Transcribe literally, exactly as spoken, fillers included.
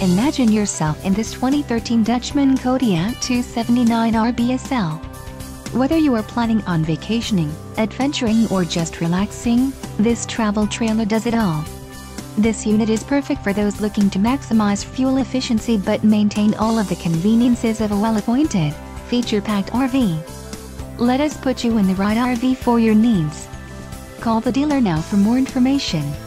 Imagine yourself in this twenty thirteen Dutchmen Kodiak two seventy-nine R B S L. Whether you are planning on vacationing, adventuring or just relaxing, this travel trailer does it all. This unit is perfect for those looking to maximize fuel efficiency but maintain all of the conveniences of a well-appointed, feature-packed R V. Let us put you in the right R V for your needs. Call the dealer now for more information.